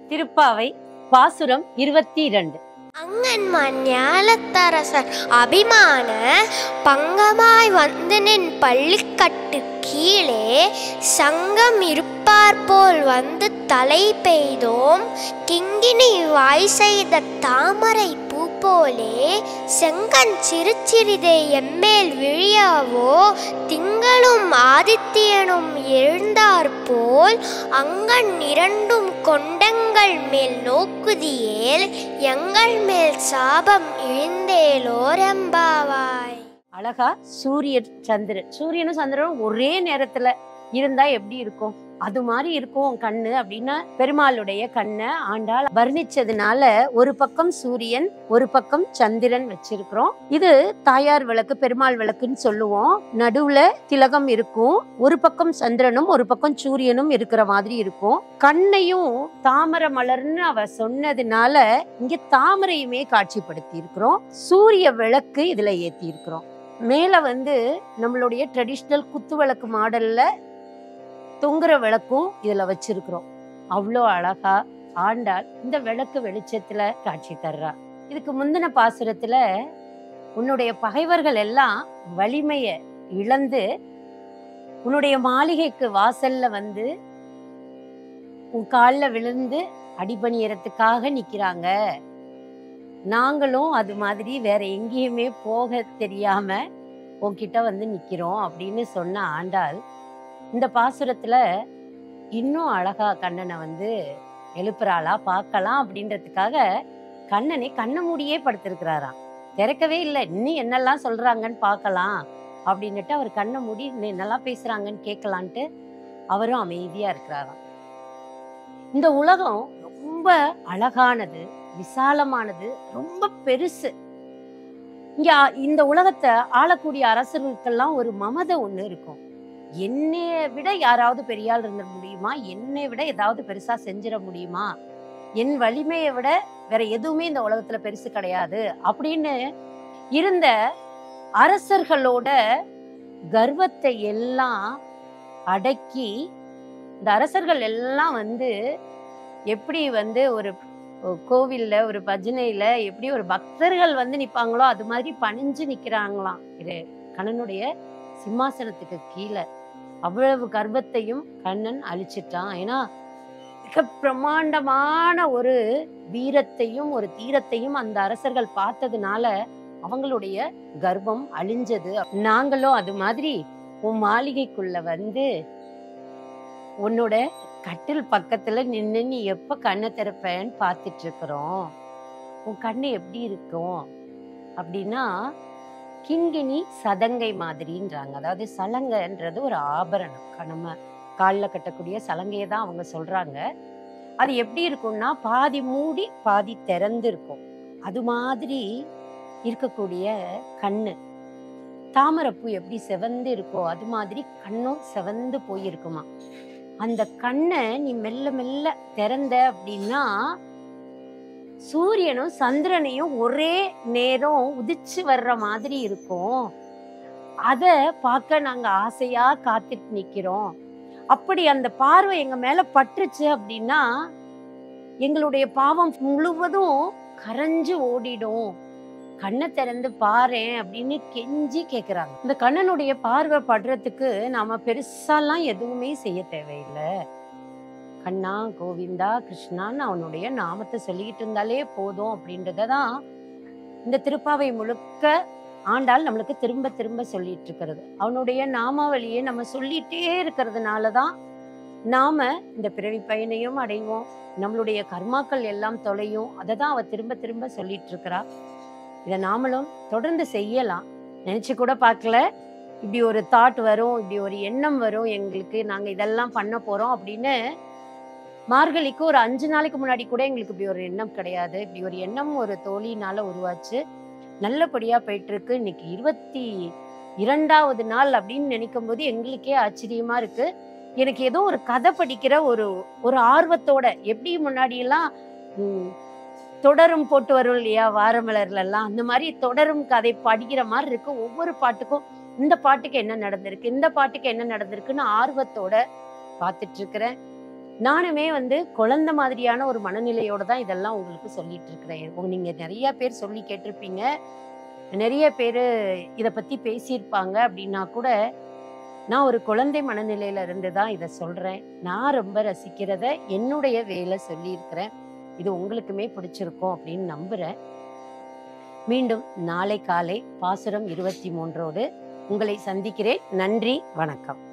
திருப்பாவை பாசுரம் 22. அங்கன்மான் ஞாலத்தரசர் அபிமான பங்கமாய் வந்து நின் பள்ளிக்கட்டு கீழே சங்கம் இருப்பார் போல் வந்து தலை பெய்தோம். கிங்கினி வாய் செய்த தாமரை பூ போலே செங்கன் சிறுசிறிதே எம்மேல் விழியாவோ. திங்களும் ஆதித்யனும் எழுந்தார் போல் அங்கண் இரண்டும் கொண்டங்கள் மேல் நோக்குதியேல் எங்கள் மேல் சாபம் இழிந்தேலோரெம்பாவாய். அழகா சூரியன் சந்திரன், சூரியனும் சந்திரனும் ஒரே நேரத்துல இருந்தா எப்படி இருக்கும்? அது மாதிரி இருக்கும் கண்ணு அப்படின்னா பெருமாளுடைய கண்ணை ஆண்டாள் வர்ணிச்சதுனால ஒரு பக்கம் சூரியன் ஒரு பக்கம் சந்திரன் வச்சிருக்கிறோம். இது தாயார் விளக்கு பெருமாள் விளக்குன்னு சொல்லுவோம். நடுவுல திலகம் இருக்கும், ஒரு பக்கம் சந்திரனும் ஒரு பக்கம் சூரியனும் இருக்கிற மாதிரி இருக்கும். கண்ணையும் தாமரை மலர்னு அவ சொன்னதுனால இங்க தாமரையுமே காட்சிப்படுத்தி இருக்கிறோம். சூரிய விளக்கு இதுல ஏத்தி இருக்கிறோம். மேல நம்மளுடைய ட்ரெடிஷ்னல் குத்து விளக்கு மாடல்ல தொங்குற விளக்கும் இதுல வச்சிருக்கிறோம். அவ்வளோ அழகா ஆண்டாள் இந்த விளக்கு வெளிச்சத்துல காட்சி தர்றா. இதுக்கு முந்தின பாசுரத்துல உன்னுடைய பகைவர்கள் எல்லாம் வலிமைய இழந்து உன்னுடைய மாளிகைக்கு வாசல்ல உன் காலில் விழுந்து அடிபணியறதுக்காக நிக்கிறாங்க. நாங்களும் அது மாதிரி வேற எங்கேயுமே போக தெரியாம உன்கிட்ட நிக்கிறோம் அப்படின்னு சொன்ன ஆண்டாள் இந்த பாசுரத்துல இன்னும் அழகா கண்ணனை எழுப்புறாளா பார்க்கலாம் அப்படின்றதுக்காக கண்ணனை கண்ண மூடியே படுத்திருக்கிறாராம். திறக்கவே இல்லை. இன்னும் என்னெல்லாம் சொல்றாங்கன்னு பார்க்கலாம் அப்படின்னுட்டு அவர் கண்ணை மூடி என்னெல்லாம் பேசுறாங்கன்னு கேட்கலான்ட்டு அவரும் அமைதியா இருக்கிறாராம். இந்த உலகம் ரொம்ப அழகானது, விசாலமானது, ரொம்ப பெருசு. இங்க இந்த உலகத்தை ஆளக்கூடிய அரசர்களுக்கெல்லாம் ஒரு மமதை ஒண்ணு இருக்கும். என்னைய விட யாராவது பெரிய ஆள் இருந்துட முடியுமா? என்னை விட ஏதாவது பெருசா செஞ்சிட முடியுமா? என் வலிமையை விட வேற எதுவுமே இந்த உலகத்துல பெருசு கிடையாது அப்படின்னு இருந்த அரசர்களோட கர்வத்தை எல்லாம் அடக்கி இந்த அரசர்கள் எல்லாம் எப்படி ஒரு கோவில்ல ஒரு பஜனையில எப்படி ஒரு பக்தர்கள் நிப்பாங்களோ அது மாதிரி பணிஞ்சு நிக்கிறாங்களாம். இது கண்ணனுடைய சிம்மாசனத்துக்கு கீழே. அவ்வளவு கர்வத்தையும் கண்ணன் அழிச்சிட்டான். ஏன்னா மிக பிரம்மாண்டமான ஒரு வீரத்தையும் ஒரு தீரத்தையும் அந்த அரசர்கள் பார்த்ததுனால அவங்களுடைய கர்வம் அழிஞ்சது. நாங்களும் அது மாதிரி உன் மாளிகைக்குள்ள உன்னோட கட்டில் பக்கத்துல நின்னு நீ எப்ப கண்ணை திறப்பேன்னு பார்த்துட்டு இருக்கிறோம். உன் கண்ணு எப்படி இருக்கும் அப்படின்னா கிங்கினி சதங்கை மாதிரின்றாங்க. அதாவது சலங்கைன்றது ஒரு ஆபரணம். நம்ம காலில் கட்டக்கூடிய சலங்கையை தான் அவங்க சொல்றாங்க. அது எப்படி இருக்கும்னா பாதி மூடி பாதி திறந்து இருக்கும். அது மாதிரி இருக்கக்கூடிய கண்ணு. தாமரைப்பூ எப்படி செவந்து இருக்கோ அது மாதிரி கண்ணும் செவந்து போயிருக்குமா. அந்த கண்ணை நீ மெல்ல மெல்ல திறந்த அப்படின்னா சூரியனும் சந்திரனையும் ஒரே நேரம் உதிச்சு வர்ற மாதிரி இருக்கும். அத பார்க்க நாங்க ஆசையா காத்துட்டு நிக்கிறோம். அப்படி அந்த பார்வை எங்க மேல பட்டுருச்சு அப்படின்னா எங்களுடைய பாவம் முழுவதும் கரைஞ்சு ஓடிடும். கண்ணை திறந்து பாரேன் அப்படின்னு கெஞ்சி கேக்குறாங்க. இந்த கண்ணனுடைய பார்வை படுறதுக்கு நாம பெருசாலாம் எதுவுமே செய்ய தேவையில்லை. கண்ணா கோவிந்தா கிருஷ்ணான்னு அவனுடைய நாமத்தை சொல்லிக்கிட்டு இருந்தாலே போதும் அப்படின்றதான் இந்த திருப்பாவை முழுக்க ஆண்டாள் நம்மளுக்கு திரும்ப திரும்ப சொல்லிட்டு இருக்கிறது. அவனுடைய நாமாவளியை நம்ம சொல்லிட்டே இருக்கிறதுனாலதான் நாம இந்த பிறவி பயனையும் அடைவோம், நம்மளுடைய கர்மாக்கள் எல்லாம் தொலையும். அதை தான் அவ திரும்ப திரும்ப சொல்லிட்டு இருக்கிறா. இதை நாமளும் தொடர்ந்து செய்யலாம். நினைச்சு கூட பார்க்கல இப்படி ஒரு தாட் வரும், இப்படி ஒரு எண்ணம் வரும் எங்களுக்கு, நாங்க இதெல்லாம் பண்ண போறோம் அப்படின்னு. மார்கழிக்கு ஒரு 5 நாளைக்கு முன்னாடி கூட எங்களுக்கு இப்படி ஒரு எண்ணம் கிடையாது. இப்படி ஒரு எண்ணம் ஒரு தோழினால உருவாச்சு. நல்லபடியா போயிட்டு இருக்கு. இன்னைக்கு 22வது நாள் அப்படின்னு நினைக்கும் போது எங்களுக்கே ஆச்சரியமா இருக்கு. எனக்கு ஏதோ ஒரு கதை படிக்கிற ஒரு ஆர்வத்தோட, எப்படி முன்னாடி எல்லாம் தொடரும் போட்டு வரும் இல்லையா வாரமலர்ல எல்லாம், அந்த மாதிரி தொடரும் கதை படிக்கிற மாதிரி இருக்கு. ஒவ்வொரு பாட்டுக்கும் இந்த பாட்டுக்கு என்ன நடந்திருக்கு, இந்த பாட்டுக்கு என்ன நடந்திருக்குன்னு ஆர்வத்தோட பார்த்துட்டு இருக்கிறேன். நானுமே வந்து குழந்தை மாதிரியான ஒரு மனநிலையோட தான் இதெல்லாம் உங்களுக்கு சொல்லிட்டு இருக்கிறேன். நீங்க நிறைய பேர் சொல்லி கேட்டிருப்பீங்க. நிறைய பேரு இத பத்தி பேசியிருப்பாங்க அப்படின்னா கூட, நான் ஒரு குழந்தை மனநிலையில இருந்து தான் இத சொல்றேன். நான் ரொம்ப ரசிக்கிறத என்னுடைய வேல சொல்லியிருக்கிறேன். இது உங்களுக்குமே பிடிச்சிருக்கும் அப்படின்னு நம்புறேன். மீண்டும் நாளை காலை பாசுரம் 23ஓடு உங்களை சந்திக்கிறேன். நன்றி, வணக்கம்.